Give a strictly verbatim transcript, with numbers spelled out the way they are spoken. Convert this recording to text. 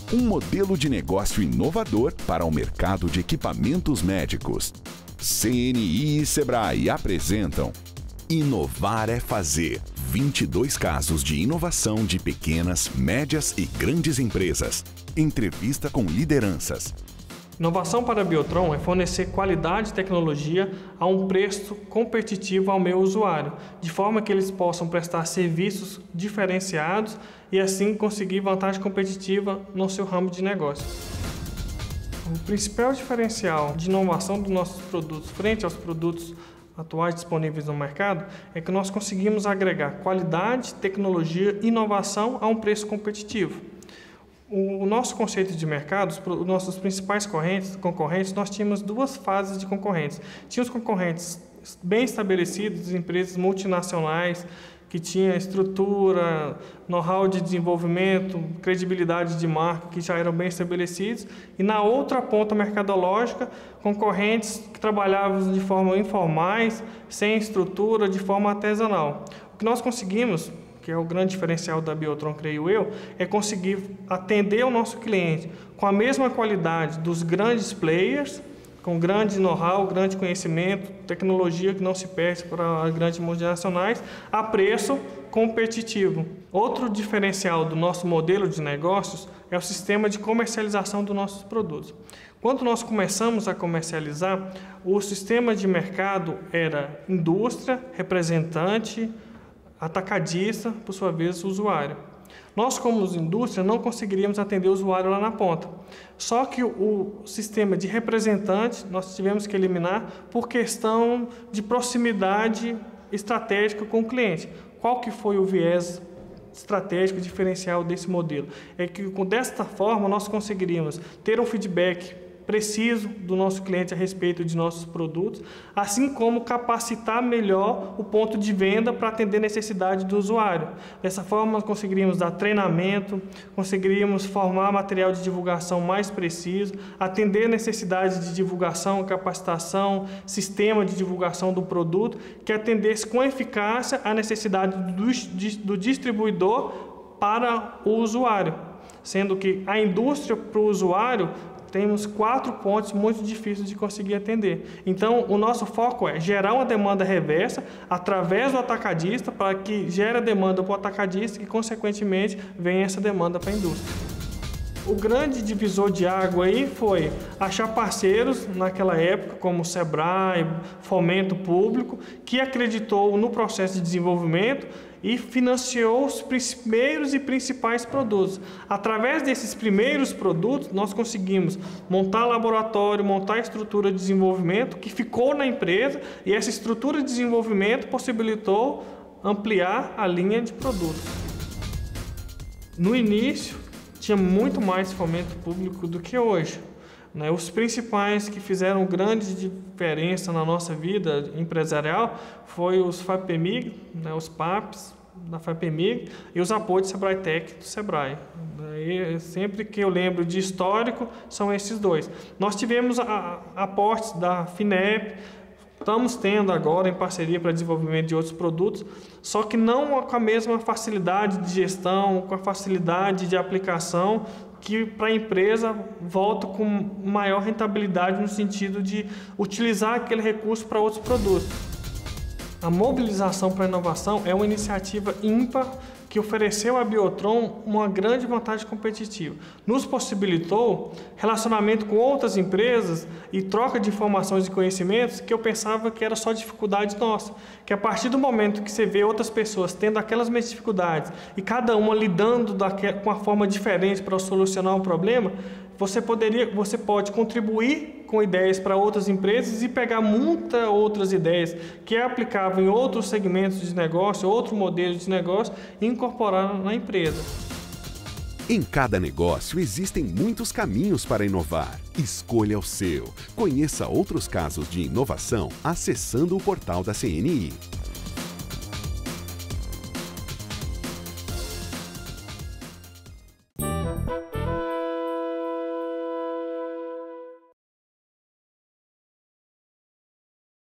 Um modelo de negócio inovador para o mercado de equipamentos médicos. C N I e Sebrae apresentam Inovar é Fazer. vinte e dois casos de inovação de pequenas, médias e grandes empresas. Entrevista com lideranças. Inovação para a Biotron é fornecer qualidade e tecnologia a um preço competitivo ao meu usuário, de forma que eles possam prestar serviços diferenciados e assim conseguir vantagem competitiva no seu ramo de negócio. O principal diferencial de inovação dos nossos produtos frente aos produtos atuais disponíveis no mercado é que nós conseguimos agregar qualidade, tecnologia e inovação a um preço competitivo. O nosso conceito de mercado, os nossos principais concorrentes, nós tínhamos duas fases de concorrentes. Tínhamos concorrentes bem estabelecidos, empresas multinacionais, que tinham estrutura, know-how de desenvolvimento, credibilidade de marca, que já eram bem estabelecidos. E na outra ponta mercadológica, concorrentes que trabalhavam de forma informais, sem estrutura, de forma artesanal. O que nós conseguimos, que é o grande diferencial da Biotron, creio eu, é conseguir atender o nosso cliente com a mesma qualidade dos grandes players, com grande know-how, grande conhecimento, tecnologia que não se perde para as grandes multinacionais, a preço competitivo. Outro diferencial do nosso modelo de negócios é o sistema de comercialização dos nossos produtos. Quando nós começamos a comercializar, o sistema de mercado era indústria, representante, atacadista, por sua vez, usuário. Nós, como indústria, não conseguiríamos atender o usuário lá na ponta. Só que o, o sistema de representante nós tivemos que eliminar por questão de proximidade estratégica com o cliente. Qual que foi o viés estratégico diferencial desse modelo? É que, desta forma, nós conseguiríamos ter um feedback preciso do nosso cliente a respeito de nossos produtos, assim como capacitar melhor o ponto de venda para atender a necessidade do usuário. Dessa forma, nós conseguiríamos dar treinamento, conseguiríamos formar material de divulgação mais preciso, atender a necessidade de divulgação, capacitação, sistema de divulgação do produto, que atendesse com eficácia a necessidade do, do distribuidor para o usuário, sendo que a indústria para o usuário temos quatro pontos muito difíceis de conseguir atender. Então, o nosso foco é gerar uma demanda reversa através do atacadista para que gere a demanda para o atacadista e, consequentemente, venha essa demanda para a indústria. O grande divisor de água aí foi achar parceiros naquela época, como o Sebrae, Fomento Público, que acreditou no processo de desenvolvimento e financiou os primeiros e principais produtos. Através desses primeiros produtos, nós conseguimos montar laboratório, montar estrutura de desenvolvimento que ficou na empresa, e essa estrutura de desenvolvimento possibilitou ampliar a linha de produtos. No início, tinha muito mais fomento público do que hoje. Né? Os principais que fizeram grande diferença na nossa vida empresarial foi os FAPEMIG, né? Os PAPs da FAPEMIG e os apoios do Sebrae Tech do Sebrae. Daí, sempre que eu lembro de histórico, são esses dois. Nós tivemos a, a aportes da FINEP, estamos tendo agora em parceria para desenvolvimento de outros produtos, só que não com a mesma facilidade de gestão, com a facilidade de aplicação, que para a empresa volta com maior rentabilidade no sentido de utilizar aquele recurso para outros produtos. A mobilização para a inovação é uma iniciativa ímpar que ofereceu à Biotron uma grande vantagem competitiva. Nos possibilitou relacionamento com outras empresas e troca de informações e conhecimentos que eu pensava que era só dificuldade nossa. Que a partir do momento que você vê outras pessoas tendo aquelas mesmas dificuldades e cada uma lidando com uma forma diferente para solucionar um problema, você, poderia, você pode contribuir com ideias para outras empresas e pegar muitas outras ideias que é aplicável em outros segmentos de negócio, outro modelo de negócio e incorporar na empresa. Em cada negócio existem muitos caminhos para inovar. Escolha o seu. Conheça outros casos de inovação acessando o portal da C N I.